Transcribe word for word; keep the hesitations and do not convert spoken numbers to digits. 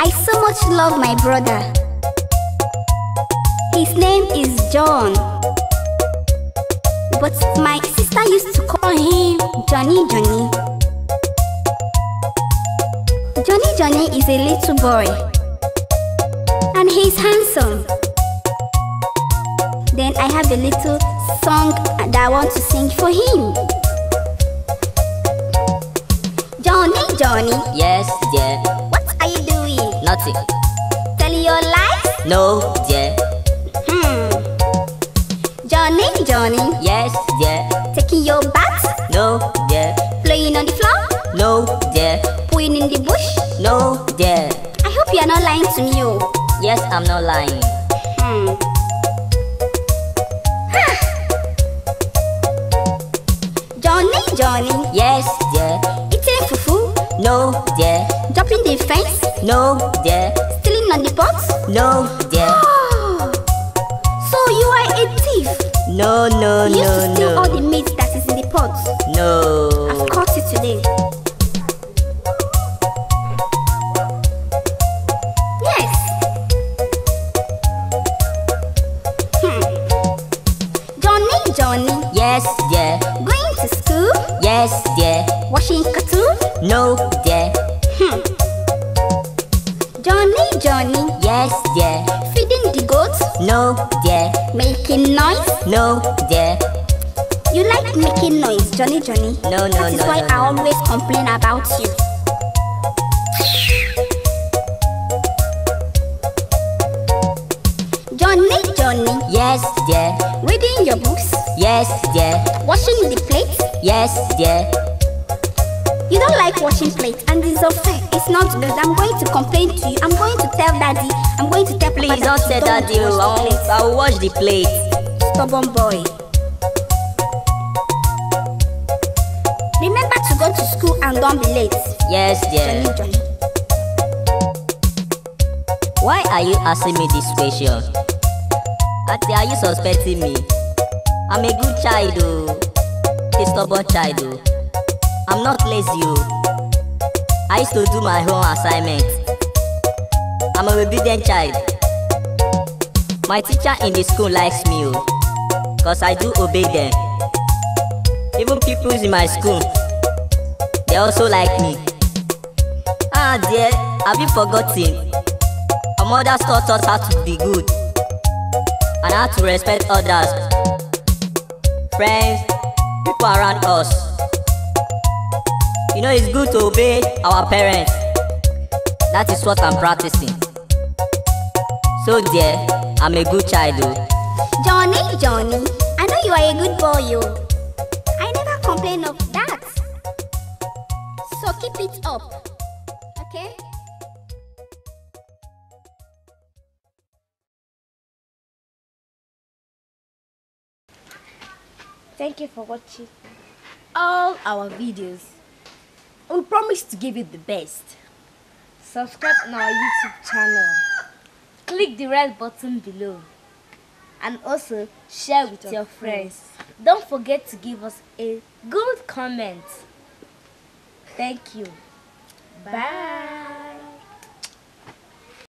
I so much love my brother. His name is John. But my sister used to call him Johny Johny. Johny Johny is a little boy. And he's handsome. Then I have a little song that I want to sing for him. Johny Johny. Yes, dear. What are you doing? Nothing. Telling your lies? No, dear. Hmm. Johny Johny. Yes, dear. Taking your bath? No, dear. Playing on the floor? No, dear. Pooing in the bush? No, dear. I hope you are not lying to me. Oh. Yes, I'm not lying. Hmm. Johny Johny. Yes, dear. Eating fufu? No, dear. Jumping the fence? No, dear. Stealing on the pot? No, dear. Oh. So you are a thief? No, no, You used no, to steal no. all the meat that is in the pot. No. I've caught it today. Yes. Hmm. Johny Johny. Yes, dear. Going to school? Yes, dear. Washing cartoon? No, dear. Hmm. Johny Johny. Yes, dear. Feeding the goats? No, dear. Making noise? No, dear. You like making noise, Johny Johny. No, no, That is no, why no, I no. always complain about you. Johny Johny. Yes, dear. Reading your books? Yes, dear. Washing the plates? Yes, dear. You don't like washing plates, and it's unfair. It's not good. I'm going to complain to you. I'm going to tell Daddy. I'm going to tell Papa. Please that don't you say that, wash you. the I plates. will, I will wash the plate. Stubborn boy. Remember to go to school and don't be late. Yes, dear. Johny Johny. Why are you asking me this question? Auntie, are you suspecting me? I'm a good child, oh. A stubborn child, oh. I'm not lazy, oh. I used to do my home assignment. I'm an obedient child. My teacher in the school likes me, oh, cause I do obey them. Even people in my school, they also like me. Ah, dear, have you forgotten? Our mothers taught us how to be good and how to respect others, friends, people around us. You know, it's good to obey our parents. That is what I'm practicing. So dear, I'm a good child, oh. Johny Johny, I know you are a good boy, yo. I never complain of that. So keep it up, okay? Thank you for watching all our videos. We promise to give you the best. Subscribe on our YouTube channel. Click the red button below. And also share with your friends. Don't forget to give us a good comment. Thank you. Bye.